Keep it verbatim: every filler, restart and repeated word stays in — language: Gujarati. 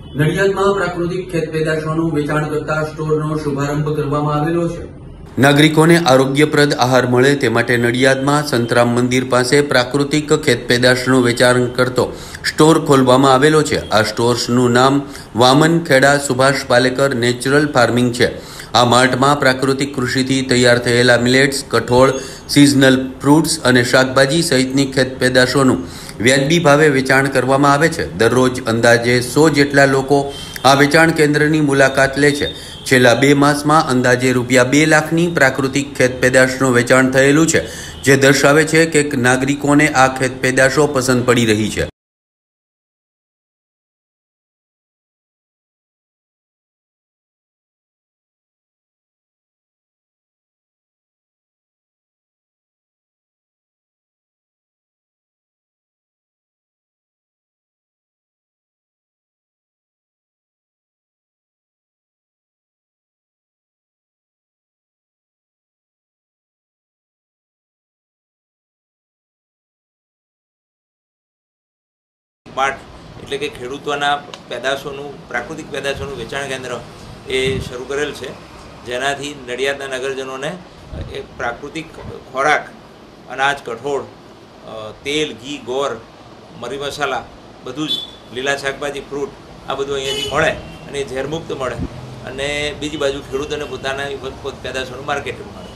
નડિયાદમાં પ્રાકૃતિક ખેત પેદાશોનું વેચાણ કરતા સ્ટોરનો શુભારંભ કરવામાં આવેલો છે। નાગરિકોને આરોગ્યપ્રદ આહાર મળે તે માટે નડિયાદમાં સંતરામ મંદિર પાસે પ્રાકૃતિક ખેત પેદાશનું વેચાણ કરતો સ્ટોર ખોલવામાં આવેલો છે। આ સ્ટોર્સનું નામ વામન ખેડા સુભાષ પાલેકર નેચરલ ફાર્મિંગ છે। આ માર્ટમાં પ્રાકૃતિક કૃષિથી તૈયાર થયેલા મિલેટ્સ, કઠોળ, સિઝનલ ફ્રૂટ્સ અને શાકભાજી સહિતની ખેત પેદાશોનું વ્યાજબી ભાવે વેચાણ કરવામાં આવે છે। દરરોજ અંદાજે સો જેટલા લોકો આ વેચાણ કેન્દ્રની મુલાકાત લે છે। છેલ્લા બે માસમાં અંદાજે રૂપિયા બે લાખની પ્રાકૃતિક ખેત પેદાશનું વેચાણ થયેલું છે, જે દર્શાવે છે કે નાગરિકોને આ ખેત પેદાશો પસંદ પડી રહી છે। માર્ટ એટલે કે ખેડૂતોના પેદાશોનું પ્રાકૃતિક પેદાશોનું વેચાણ કેન્દ્ર એ શરૂ કરેલ છે, જેનાથી નડિયાદના નગરજનોને એ પ્રાકૃતિક ખોરાક, અનાજ, કઠોળ, તેલ, ઘી, ગોળ, મરી મસાલા, બધું જ લીલા શાકભાજી, ફ્રૂટ આ બધું અહીંયાથી મળે અને ઝેરમુક્ત મળે અને બીજી બાજુ ખેડૂતોને પોતાના પેદાશોનું માર્કેટ મળે।